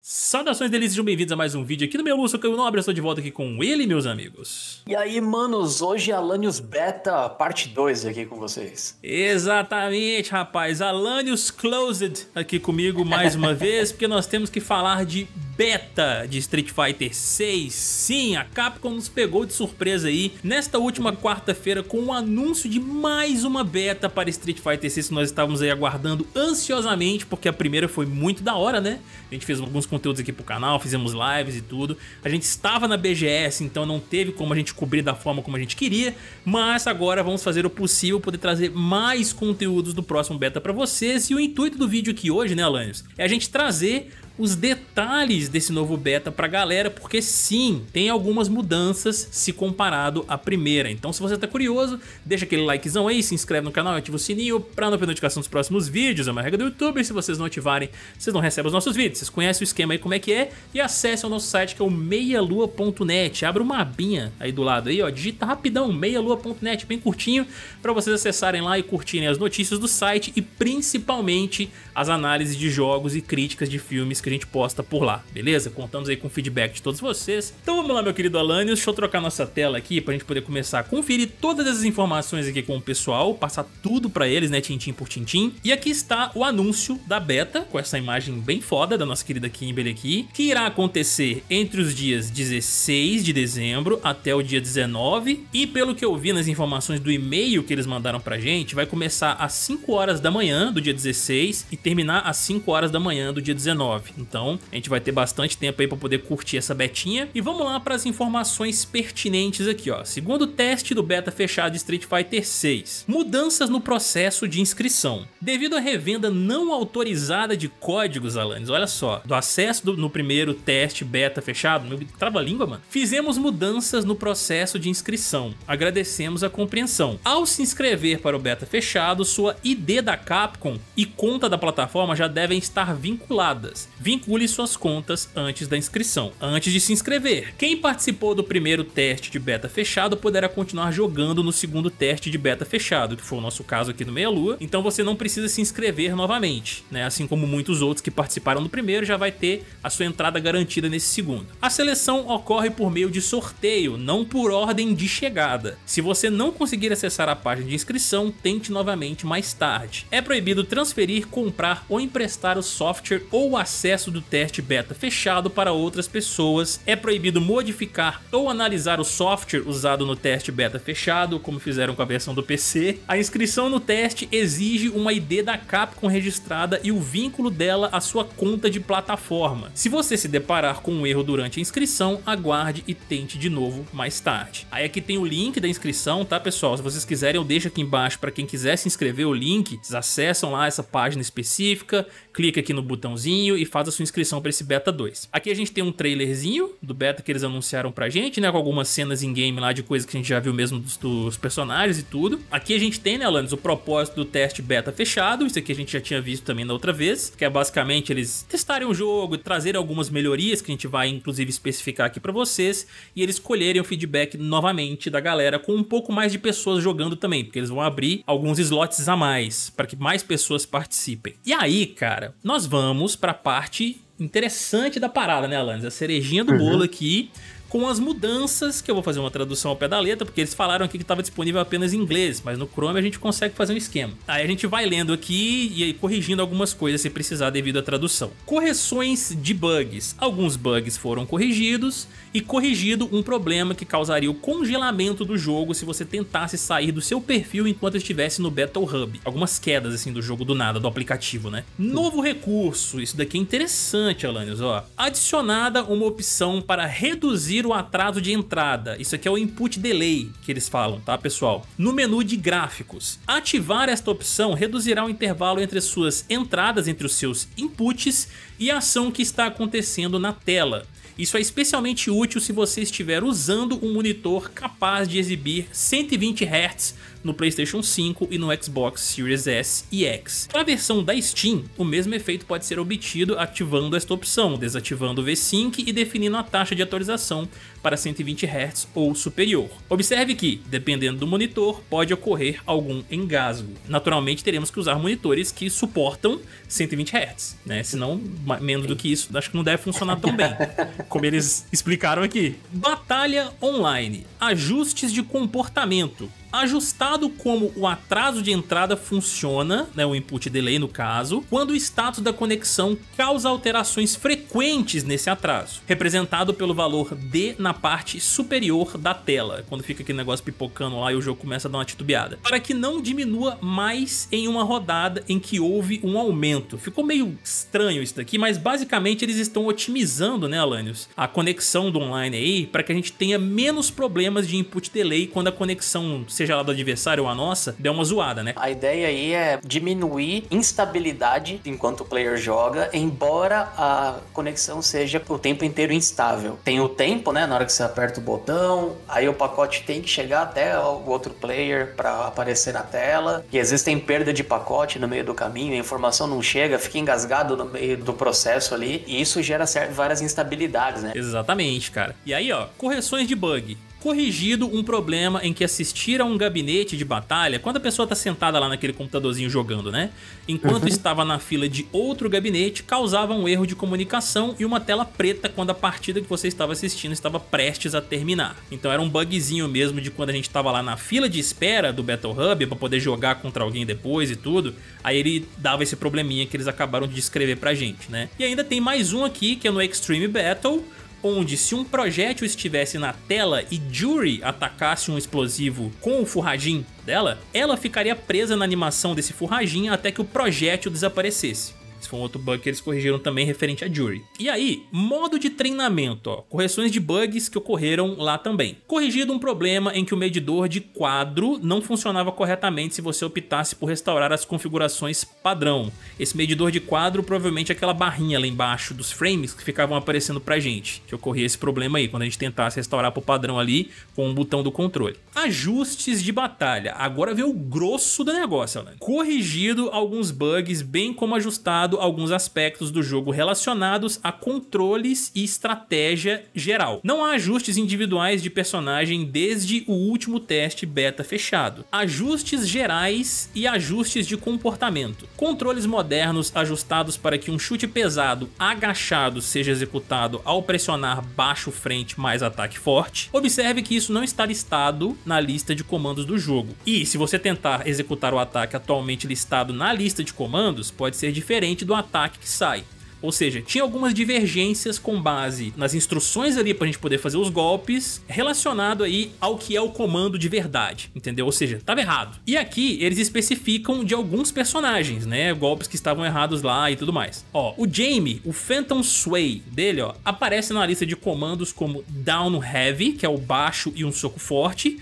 Saudações delícias, sejam bem-vindos a mais um vídeo aqui no meu Lúcio Caio Nobre. Eu estou de volta aqui com ele, meus amigos. E aí, manos, hoje é Alanios Beta, parte 2 aqui com vocês. Exatamente, rapaz, Alanios Closed aqui comigo mais uma vez, porque nós temos que falar de beta de Street Fighter 6. Sim, a Capcom nos pegou de surpresa aí nesta última quarta-feira com o anúncio de mais uma beta para Street Fighter 6 que nós estávamos aí aguardando ansiosamente, porque a primeira foi muito da hora, né? A gente fez alguns conteúdos aqui pro canal, fizemos lives e tudo. A gente estava na BGS, então não teve como a gente cobrir da forma como a gente queria, mas agora vamos fazer o possível poder trazer mais conteúdos do próximo beta para vocês. E o intuito do vídeo aqui hoje, né, Alanios, é a gente trazer os detalhes desse novo beta pra galera, porque sim, tem algumas mudanças se comparado à primeira. Então se você tá curioso, deixa aquele likezão aí, se inscreve no canal e ativa o sininho pra não perder notificação dos próximos vídeos. É uma regra do YouTube, se vocês não ativarem, vocês não recebem os nossos vídeos. Vocês conhecem o esquema aí como é que é, e acesse o nosso site que é o meialua.net. Abre uma abinha aí do lado aí, ó, digita rapidão, meialua.net, bem curtinho, pra vocês acessarem lá e curtirem as notícias do site e principalmente as análises de jogos e críticas de filmes que a gente posta por lá, beleza? Contamos aí com o feedback de todos vocês. Então vamos lá, meu querido Alanios, deixa eu trocar nossa tela aqui pra gente poder começar a conferir todas essas informações aqui com o pessoal, passar tudo pra eles, né, tintim por tintim. E aqui está o anúncio da beta, com essa imagem bem foda da nossa querida Kimberly aqui, que irá acontecer entre os dias 16 de dezembro até o dia 19, e pelo que eu vi nas informações do e-mail que eles mandaram pra gente, vai começar às 5 horas da manhã do dia 16 e terminar às 5 horas da manhã do dia 19. Então a gente vai ter bastante tempo aí para poder curtir essa betinha. E vamos lá para as informações pertinentes aqui, ó. Segundo teste do beta fechado de Street Fighter 6. Mudanças no processo de inscrição. Devido à revenda não autorizada de códigos, Alanios, olha só, do acesso no primeiro teste beta fechado, meu trava-língua, mano, fizemos mudanças no processo de inscrição. Agradecemos a compreensão. Ao se inscrever para o beta fechado, sua ID da Capcom e conta da plataforma já devem estar vinculadas. Vincule suas contas antes da inscrição, antes de se inscrever. Quem participou do primeiro teste de beta fechado poderá continuar jogando no segundo teste de beta fechado, que foi o nosso caso aqui no Meia Lua, então você não precisa se inscrever novamente, né? Assim como muitos outros que participaram do primeiro, já vai ter a sua entrada garantida nesse segundo. A seleção ocorre por meio de sorteio, não por ordem de chegada. Se você não conseguir acessar a página de inscrição, tente novamente mais tarde. É proibido transferir, comprar ou emprestar o software ou o acesso do teste beta fechado para outras pessoas. É proibido modificar ou analisar o software usado no teste beta fechado, como fizeram com a versão do PC. A inscrição no teste exige uma ID da Capcom registrada e o vínculo dela à sua conta de plataforma. Se você se deparar com um erro durante a inscrição, aguarde e tente de novo mais tarde. Aí aqui tem o link da inscrição, tá, pessoal? Se vocês quiserem, eu deixo aqui embaixo para quem quiser se inscrever o link. Vocês acessam lá essa página específica, clica aqui no botãozinho e faz a sua inscrição para esse beta 2. Aqui a gente tem um trailerzinho do beta que eles anunciaram pra gente, né, com algumas cenas em game lá de coisas que a gente já viu mesmo dos personagens e tudo. Aqui a gente tem, né, Alanios, o propósito do teste beta fechado. Isso aqui a gente já tinha visto também da outra vez, que é basicamente eles testarem o jogo e trazerem algumas melhorias que a gente vai inclusive especificar aqui pra vocês, e eles colherem o feedback novamente da galera com um pouco mais de pessoas jogando também, porque eles vão abrir alguns slots a mais para que mais pessoas participem. E aí, cara, nós vamos pra parte interessante da parada, né, Alanios? A cerejinha do bolo aqui, com as mudanças, que eu vou fazer uma tradução ao pé da letra, porque eles falaram aqui que estava disponível apenas em inglês, mas no Chrome a gente consegue fazer um esquema. Aí a gente vai lendo aqui e aí corrigindo algumas coisas se precisar devido à tradução. Correções de bugs. Alguns bugs foram corrigidos e corrigido um problema que causaria o congelamento do jogo se você tentasse sair do seu perfil enquanto estivesse no Battle Hub. Algumas quedas assim do jogo do nada, do aplicativo, né? Novo recurso, isso daqui é interessante, Alanios, ó. Adicionada uma opção para reduzir o atraso de entrada. Isso aqui é o input delay que eles falam, tá, pessoal? No menu de gráficos. Ativar esta opção reduzirá o intervalo entre as suas entradas, entre os seus inputs e a ação que está acontecendo na tela. Isso é especialmente útil se você estiver usando um monitor capaz de exibir 120 Hz no PlayStation 5 e no Xbox Series S e X. Para a versão da Steam, o mesmo efeito pode ser obtido ativando esta opção, desativando o V-Sync e definindo a taxa de atualização para 120 Hz ou superior. Observe que, dependendo do monitor, pode ocorrer algum engasgo. Naturalmente, teremos que usar monitores que suportam 120 Hz, né? Senão, menos do que isso, acho que não deve funcionar tão bem, como eles explicaram aqui. Batalha online. Ajustes de comportamento. Ajustado como o atraso de entrada funciona, né, o input delay no caso, quando o status da conexão causa alterações frequentes nesse atraso, representado pelo valor D na parte superior da tela, quando fica aquele negócio pipocando lá e o jogo começa a dar uma titubeada, para que não diminua mais em uma rodada em que houve um aumento. Ficou meio estranho isso daqui, mas basicamente eles estão otimizando, né, Alanios, a conexão do online aí, para que a gente tenha menos problemas de input delay quando a conexão, seja lá do adversário ou a nossa, deu uma zoada, né? A ideia aí é diminuir instabilidade enquanto o player joga, embora a conexão seja o tempo inteiro instável. Tem o tempo, né, na hora que você aperta o botão, aí o pacote tem que chegar até o outro player para aparecer na tela, e às vezes tem perda de pacote no meio do caminho, a informação não chega, fica engasgado no meio do processo ali, e isso gera várias instabilidades, né? Exatamente, cara. E aí, ó, correções de bug. Corrigido um problema em que assistir a um gabinete de batalha, quando a pessoa tá sentada lá naquele computadorzinho jogando, né? Enquanto estava na fila de outro gabinete, causava um erro de comunicação e uma tela preta quando a partida que você estava assistindo estava prestes a terminar. Então era um bugzinho mesmo de quando a gente tava lá na fila de espera do Battle Hub para poder jogar contra alguém depois e tudo. Aí ele dava esse probleminha que eles acabaram de descrever pra gente, né? E ainda tem mais um aqui que é no Extreme Battle, onde se um projétil estivesse na tela e Juri atacasse um explosivo com o furragim dela, ela ficaria presa na animação desse furragim até que o projétil desaparecesse. Esse foi um outro bug que eles corrigiram também referente a Juri. E aí, modo de treinamento, ó, correções de bugs que ocorreram lá também. Corrigido um problema em que o medidor de quadro não funcionava corretamente se você optasse por restaurar as configurações padrão. Esse medidor de quadro provavelmente é aquela barrinha lá embaixo dos frames que ficavam aparecendo pra gente, que ocorria esse problema aí, quando a gente tentasse restaurar pro padrão ali com o botão do controle. Ajustes de batalha. Agora veio o grosso do negócio, né? Corrigido alguns bugs, bem como ajustado alguns aspectos do jogo relacionados a controles e estratégia geral. Não há ajustes individuais de personagem desde o último teste beta fechado. Ajustes gerais e ajustes de comportamento. Controles modernos ajustados para que um chute pesado agachado seja executado ao pressionar baixo frente mais ataque forte. Observe que isso não está listado na lista de comandos do jogo. E se você tentar executar o ataque atualmente listado na lista de comandos, pode ser diferente do ataque que sai. Ou seja, tinha algumas divergências com base nas instruções ali pra gente poder fazer os golpes, relacionado aí ao que é o comando de verdade, entendeu? Ou seja, tava errado. E aqui eles especificam de alguns personagens, né? Golpes que estavam errados lá e tudo mais. Ó, o Jamie, o Phantom Sway dele, ó, aparece na lista de comandos como Down Heavy, que é o baixo e um soco forte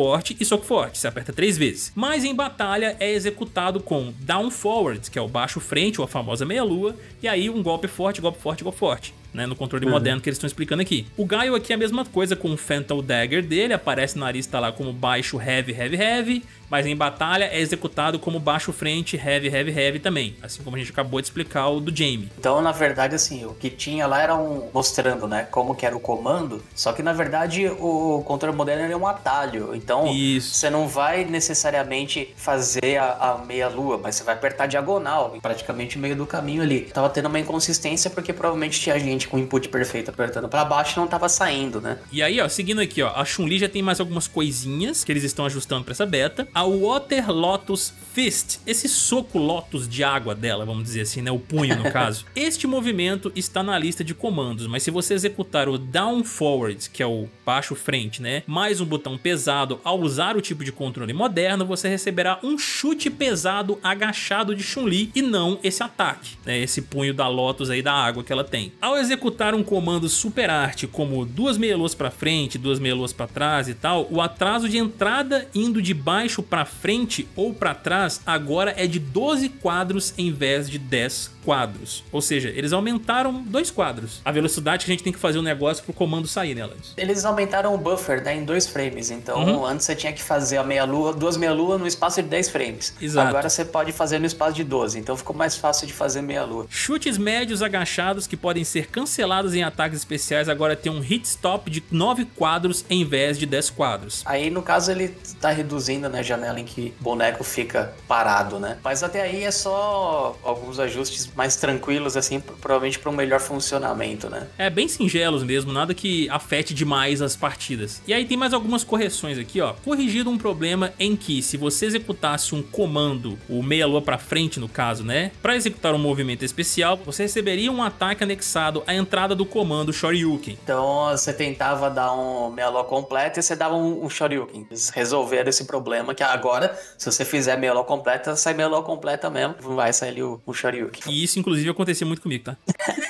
e soco forte, você aperta 3 vezes. Mas em batalha é executado com Down Forward, que é o baixo frente, ou a famosa meia-lua, e aí um golpe forte, golpe forte, golpe forte, né, no controle moderno que eles estão explicando aqui. O Gaio aqui é a mesma coisa com o Phantom Dagger dele, aparece na lista lá como baixo heavy, heavy, heavy, mas em batalha é executado como baixo frente, heavy, heavy, heavy também, assim como a gente acabou de explicar o do Jamie. Então, na verdade, assim, o que tinha lá era mostrando, né, como que era o comando, só que na verdade o controle moderno é um atalho, então você não vai necessariamente fazer a meia-lua, mas você vai apertar diagonal, praticamente no meio do caminho ali. Tava tendo uma inconsistência porque provavelmente tinha gente com input perfeito apertando pra baixo e não tava saindo, né? E aí, ó, seguindo aqui, ó, a Chun-Li já tem mais algumas coisinhas que eles estão ajustando pra essa beta. A Water Lotus Fist, esse soco Lotus de água dela, vamos dizer assim, né, o punho no caso. Este movimento está na lista de comandos, mas se você executar o Down Forward, que é o baixo frente, né, mais um botão pesado ao usar o tipo de controle moderno, você receberá um chute pesado agachado de Chun-Li e não esse ataque, né, esse punho da Lotus aí da água que ela tem. Ao executar um comando super arte como 2 meia-luas para frente, 2 meia-luas para trás e tal, o atraso de entrada indo de baixo para frente ou para trás agora é de 12 quadros em vez de 10 quadros. Ou seja, eles aumentaram 2 quadros. A velocidade que a gente tem que fazer o negócio pro comando sair, né, Alanis? Eles aumentaram o buffer, né, em 2 frames. Então, antes você tinha que fazer a meia-lua, 2 meia-lua no espaço de 10 frames. Exato. Agora você pode fazer no espaço de 12. Então ficou mais fácil de fazer meia-lua. Chutes médios agachados que podem ser cancelados em ataques especiais agora tem um hit stop de 9 quadros em vez de 10 quadros. Aí, no caso, ele tá reduzindo, né, a janela em que o boneco fica parado, né? Mas até aí é só alguns ajustes mais tranquilos, assim, provavelmente para um melhor funcionamento, né? É, bem singelos mesmo, nada que afete demais as partidas. E aí tem mais algumas correções aqui, ó. Corrigido um problema em que, se você executasse um comando, o meia-lua pra frente no caso, né? Pra executar um movimento especial, você receberia um ataque anexado à entrada do comando Shoryuken. Então você tentava dar um meia-lua completa e você dava um Shoryuken. Eles resolveram esse problema que agora, se você fizer meia-lua completa, sai meia-lua completa mesmo. Vai sair ali o Shoryuken. E isso, inclusive, acontecia muito comigo, tá?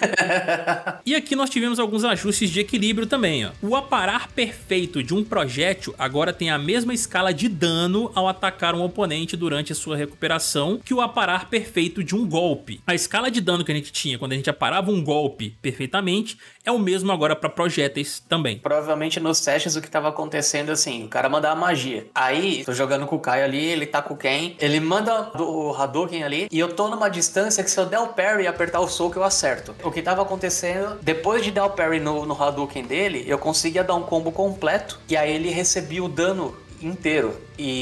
E aqui nós tivemos alguns ajustes de equilíbrio também, ó. O aparar perfeito de um projétil agora tem a mesma escala de dano ao atacar um oponente durante a sua recuperação que o aparar perfeito de um golpe. A escala de dano que a gente tinha quando a gente aparava um golpe perfeitamente é o mesmo agora para projéteis também. Provavelmente nos testes o que tava acontecendo assim, o cara manda a magia. Aí, tô jogando com o Caio ali, ele tá com o Ken, ele manda o Hadouken ali e eu tô numa distância que se eu der o parry e apertar o soco eu acerto. O que tava acontecendo, depois de dar o parry no Hadouken dele, eu conseguia dar um combo completo e aí ele recebia o dano inteiro.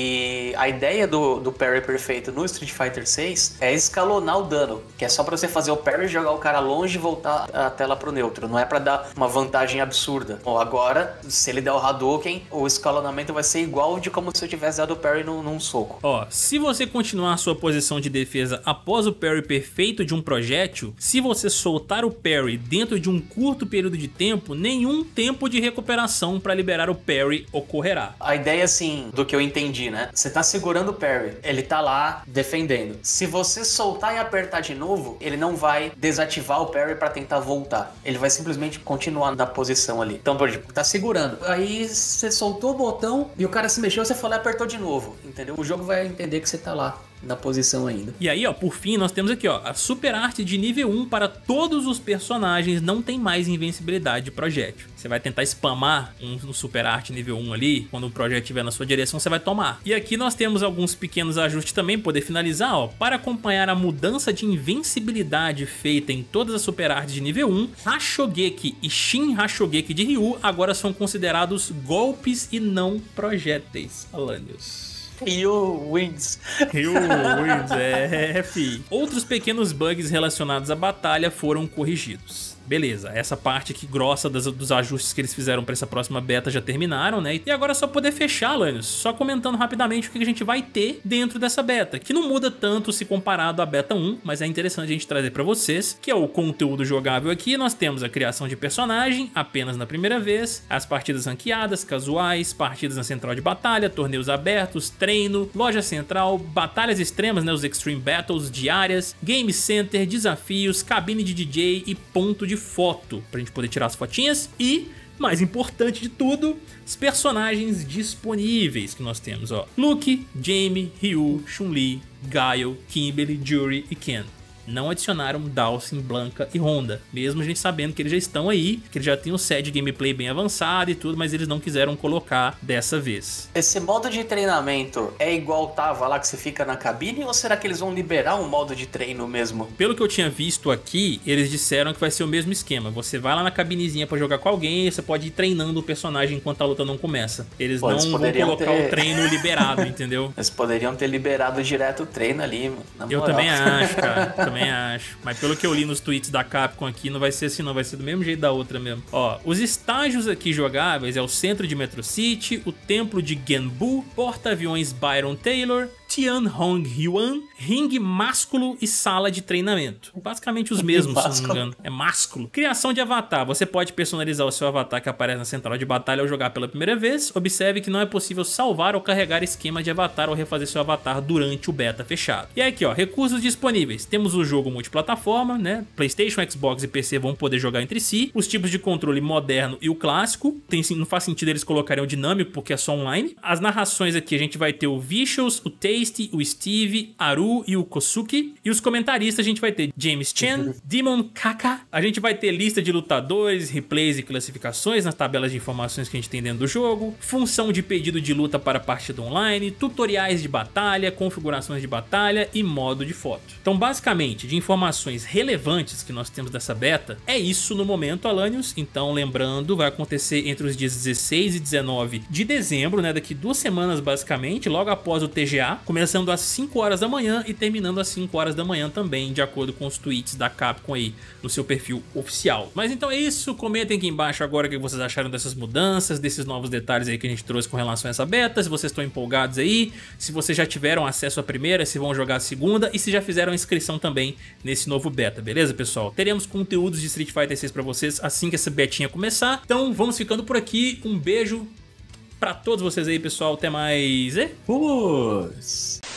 E a ideia do parry perfeito no Street Fighter 6 é escalonar o dano, que é só pra você fazer o parry, jogar o cara longe e voltar a tela pro neutro, não é pra dar uma vantagem absurda. Bom, agora, se ele der o Hadouken, o escalonamento vai ser igual de como se eu tivesse dado o parry num soco. Ó, se você continuar a sua posição de defesa após o parry perfeito de um projétil, se você soltar o parry dentro de um curto período de tempo, nenhum tempo de recuperação pra liberar o parry ocorrerá. A ideia, assim, do que eu entendi, né? Você tá segurando o parry, ele tá lá defendendo. Se você soltar e apertar de novo, ele não vai desativar o parry pra tentar voltar. Ele vai simplesmente continuar na posição ali. Então, por exemplo, tá segurando. Aí você soltou o botão e o cara se mexeu, você falou e apertou de novo, entendeu? O jogo vai entender que você tá lá na posição ainda. E aí, ó, por fim, nós temos aqui, ó, a super arte de nível 1 para todos os personagens, não tem mais invencibilidade de projétil. Você vai tentar spamar um super arte nível 1 ali, quando o projétil estiver na sua direção, você vai tomar. E aqui nós temos alguns pequenos ajustes também, poder finalizar, ó, para acompanhar a mudança de invencibilidade feita em todas as super artes de nível 1, Hashogeki e Shin Hashogeki de Ryu agora são considerados golpes e não projéteis. Alanios. Ryu wins. Ryu wins, fi. Outros pequenos bugs relacionados à batalha foram corrigidos. Beleza, essa parte aqui grossa dos ajustes que eles fizeram para essa próxima beta já terminaram, né? E agora é só poder fechar, Lanius, só comentando rapidamente o que a gente vai ter dentro dessa beta, que não muda tanto se comparado à beta 1, mas é interessante a gente trazer para vocês, que é o conteúdo jogável aqui. Nós temos a criação de personagem apenas na primeira vez, as partidas ranqueadas, casuais, partidas na central de batalha, torneios abertos, treino, loja central, batalhas extremas, né? Os Extreme Battles, diárias, Game Center, desafios, cabine de DJ e ponto de foto, pra gente poder tirar as fotinhas e, mais importante de tudo, os personagens disponíveis que nós temos, ó. Luke, Jamie, Ryu, Chun-Li, Guile, Kimberly, Yuri e Ken. Não adicionaram Dhalsim, Blanca e Honda, mesmo a gente sabendo que eles já estão aí, que eles já têm um set de gameplay bem avançado e tudo, mas eles não quiseram colocar dessa vez. Esse modo de treinamento é igual tava lá que você fica na cabine, ou será que eles vão liberar um modo de treino mesmo? Pelo que eu tinha visto aqui, eles disseram que vai ser o mesmo esquema. Você vai lá na cabinezinha pra jogar com alguém e você pode ir treinando o personagem enquanto a luta não começa. Eles não vão colocar o treino liberado, entendeu? Eles poderiam ter liberado direto o treino ali, mano. Eu também acho, cara. Também acho. Mas pelo que eu li nos tweets da Capcom aqui, não vai ser assim não. Vai ser do mesmo jeito da outra mesmo. Ó, os estágios aqui jogáveis é o centro de Metro City, o templo de Genbu, porta-aviões Byron Taylor, Tianhong Yuan, ringue másculo e sala de treinamento. Basicamente os mesmos, se não me engano. É másculo. Criação de avatar. Você pode personalizar o seu avatar que aparece na central de batalha ao jogar pela primeira vez. Observe que não é possível salvar ou carregar esquema de avatar ou refazer seu avatar durante o beta fechado. E aqui, ó, recursos disponíveis. Temos o jogo multiplataforma, né? PlayStation, Xbox e PC vão poder jogar entre si. Os tipos de controle moderno e o clássico. Não faz sentido eles colocarem o dinâmico porque é só online. As narrações aqui a gente vai ter o Vicious, o Tails Tasty, o Steve, Aru e o Kosuke. E os comentaristas a gente vai ter James Chen, Demon Kaka. A gente vai ter lista de lutadores, replays e classificações nas tabelas de informações que a gente tem dentro do jogo, função de pedido de luta para partida online, tutoriais de batalha, configurações de batalha e modo de foto. Então basicamente, de informações relevantes que nós temos dessa beta, é isso no momento, Alanios. Então lembrando, vai acontecer entre os dias 16 e 19 de dezembro, né? Daqui 2 semanas basicamente, logo após o TGA, começando às 5 horas da manhã e terminando às 5 horas da manhã também, de acordo com os tweets da Capcom aí no seu perfil oficial. Mas então é isso, comentem aqui embaixo agora o que vocês acharam dessas mudanças, desses novos detalhes aí que a gente trouxe com relação a essa beta, se vocês estão empolgados aí, se vocês já tiveram acesso à primeira, se vão jogar a segunda e se já fizeram a inscrição também nesse novo beta, beleza, pessoal? Teremos conteúdos de Street Fighter 6 pra vocês assim que essa betinha começar. Então vamos ficando por aqui, um beijo pra todos vocês aí, pessoal, até mais e... Fomos!